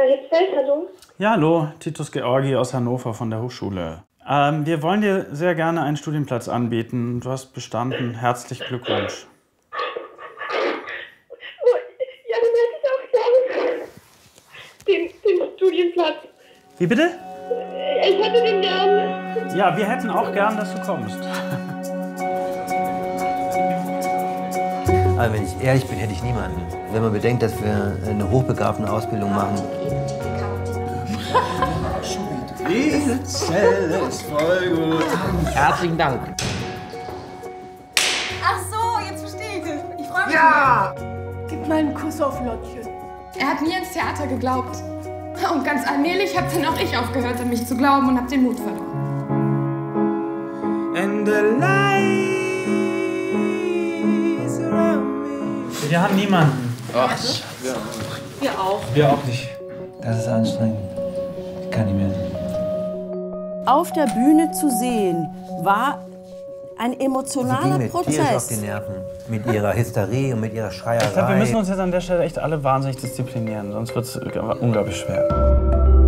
Dagmar Hitzfeld, hallo. Ja, hallo, Titus Georgi aus Hannover von der Hochschule. Wir wollen dir sehr gerne einen Studienplatz anbieten. Du hast bestanden. Herzlichen Glückwunsch. Oh, ja, dann hätte ich auch gern den Studienplatz. Wie bitte? Ich hätte den gern. Ja, wir hätten auch gern, dass du kommst. Also wenn ich ehrlich bin, hätte ich niemanden. Wenn man bedenkt, dass wir eine hochbegabte Ausbildung machen. Die Zelle ist voll gut. Herzlichen Dank. Ach so, jetzt verstehe ich es. Ich freue mich. Ja! Gib mal einen Kuss auf Lottchen. Er hat nie ans Theater geglaubt. Und ganz allmählich habe dann auch ich aufgehört, an mich zu glauben und habe den Mut verloren. And the lies around me. Wir haben niemanden. Ach, Wir auch. Wir auch nicht. Das ist anstrengend. Ich kann nicht mehr. Auf der Bühne zu sehen, war ein Sie ging emotionaler mir tierisch auf Prozess. die Nerven. Mit ihrer Hysterie und mit ihrer Schreierei. Ich glaube, wir müssen uns jetzt an der Stelle echt alle wahnsinnig disziplinieren, sonst wird es unglaublich schwer.